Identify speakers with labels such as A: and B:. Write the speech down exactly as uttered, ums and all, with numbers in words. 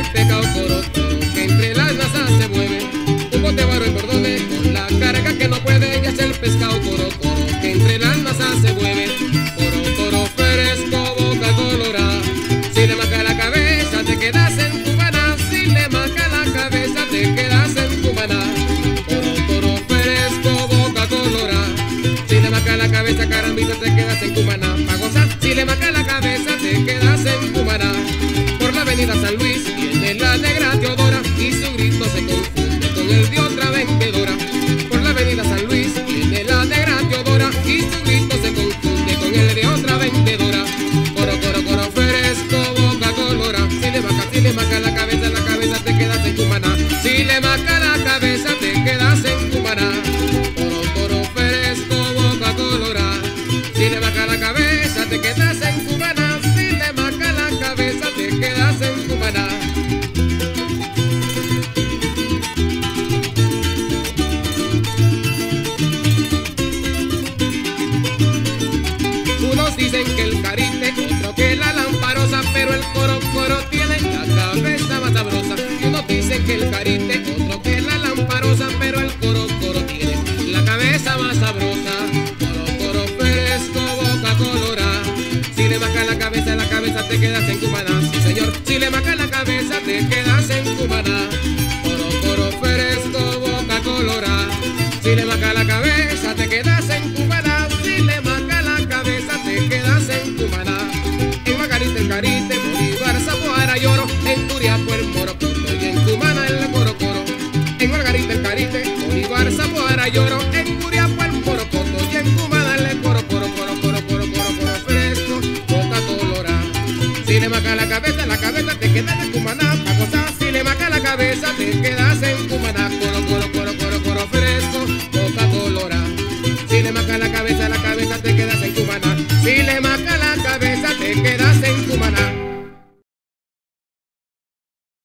A: el pecado, coro, coro, que entre las masas se mueve. Un bote barro en bordones con la carga que no puede, ya es el pescado, coro, coro, que entre las masas se mueve. Coro, coro, fresco, boca colorada. Si le marca la cabeza te quedas en Cumaná, si le marca la cabeza te quedas en Cumaná. Coro, coro, fresco, boca colorada. Si le marca la cabeza, carambita, te quedas en Cumaná. Pa' gozar, si le marca la cabeza te quedas en Cumaná. Por la avenida San Luis viene la negra Teodora y su grito se confunde con el de otra vendedora. Por la avenida San Luis viene la negra Teodora y su grito se confunde con el de otra vendedora. Coro, coro, coro, fresco, boca colora. Si le marca, si le marca la cabeza, la cabeza te quedas en Cumaná. Si le marca la cabeza te quedas en Cumaná. Coro, coro, fresco, boca colora. Si le marca la cabeza te quedas en Cumaná. Si le marca la cabeza te quedas en Cumaná. Unos dicen que el carite, otro que la lamparosa, pero el coro, coro tiene la cabeza más sabrosa. Unos dicen que el carite, otro que la lamparosa, pero el coro, coro tiene la cabeza más sabrosa. Coro, coro, fresco, boca colorada. Si le marca la cabeza, la cabeza te quedas en Cumaná. Sí, señor, si le marca la cabeza te quedas en Cumaná. Coro, coro, fresco, boca colorada. Si le marca la cabeza te quedas en Cumaná. Si le marca la cabeza te quedas en Cumaná. En Margarita el carite, Bolívar, Zapuara, Lloro. En Turiapo el morocoto y en Cumaná el coro, coro. En Margarita el carite, Bolívar, Zapuara, Lloro. En Turiapo el morocoto y en Cumaná el coro, coro, coro, coro, coro, coro, coro, fresco, boca colorada. Si le marca la cabeza, la cabeza te quedas en Cumaná. Pa' gozar, si le marca la cabeza te quedas en Cumaná. Coro, coro, coro, coro.